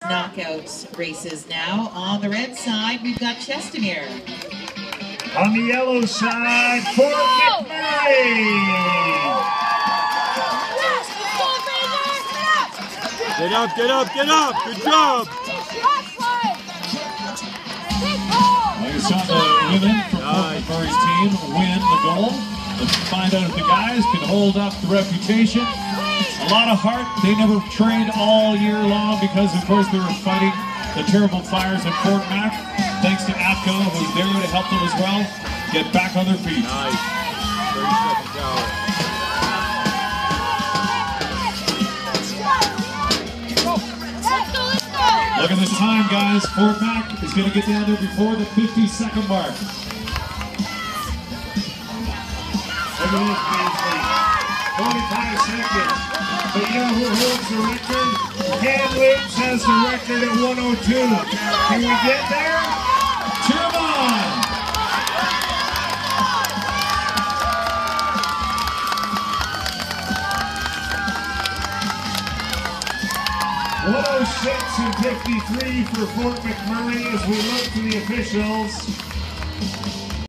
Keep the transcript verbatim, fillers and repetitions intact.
Knockouts races now. On the red side, we've got Chestermere. On the yellow side, Fort McMurray. Get up, get up, get up. Good job. Well, you saw the women from Fort McMurray's team win the gold. Let's find out if the guys can hold up the reputation. A lot of heart. They never trained all year long because, of course, they were fighting the terrible fires at Fort Mac. Thanks to APCO, who's there to help them as well get back on their feet. Nice. thirty seconds out. Look at this time, guys. Fort Mac is going to get down there before the fifty second mark. Look at this, Beasley. forty-five seconds. But you know who holds the record? Cam Williams has the record at one oh two. Can we get there? Cheer them on! one oh six and fifty-three for Fort McMurray as we look to the officials.